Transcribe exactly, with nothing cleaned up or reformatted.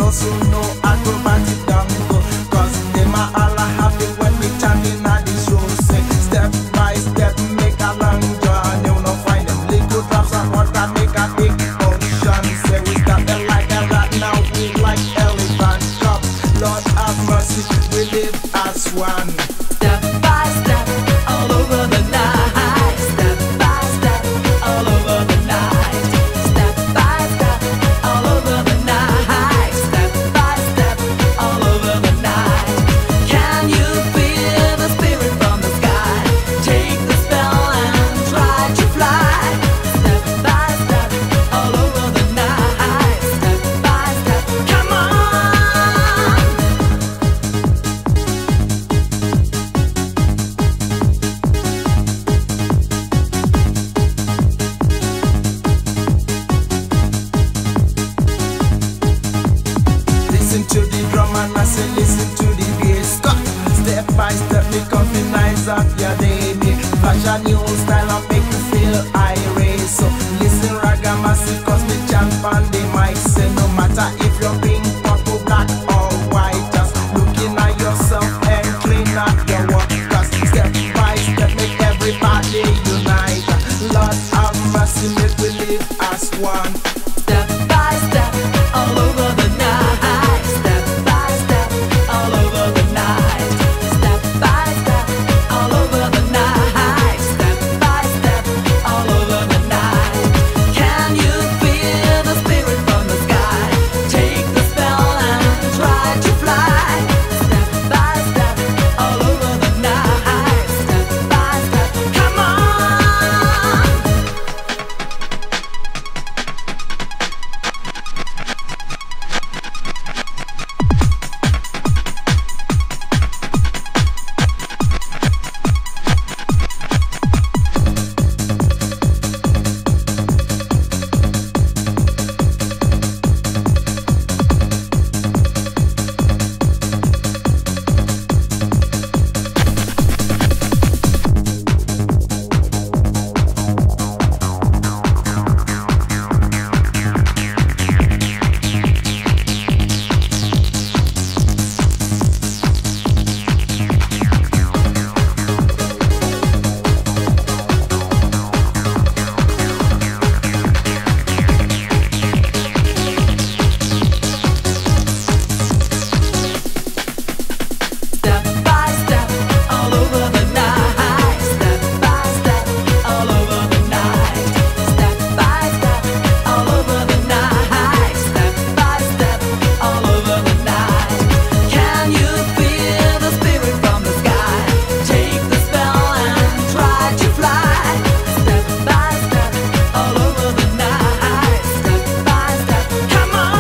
also know acrobatic dangle. Cause them a all a happy when we chanting at the show. Say step by step make a long journey. You no find them little drops of water make a big ocean. Say we start them like a rat, now we like elephant chop. Lord have mercy, we live as one. Step by step, all over the night. Step by step, all over the night. Step by step, all over the night. Step by step, all over the night. Can you feel the spirit from the sky? Take the spell and try to fly. Step by step, all over the night. Step by step, come on. Listen to the drum and I say listen to the bass. Cut. Step by step me come nice up your day. Me flash a new style and make you feel irate. So listen ragamassy cause me champ on the mic. Say no matter if you're pink, purple, black or white, just looking at yourself and clean up your work. Cause step by step make everybody unite. Lord have mercy, make we live as one. Step by step, all over the night. Step by step, all over the night. Step by step, all over the night. Step by step, all over the night. Can you feel the spirit from the sky? Take the spell and try to fly. Step by step, all over the night. Step by step, come on. Step by step, all over the night. Step by step, all over the night. Step by step, all over the night. Step by step, all over the night. Can you feel the spirit from the sky? Take the spell and try to fly. Step by step, all over the night. Step by step, come on.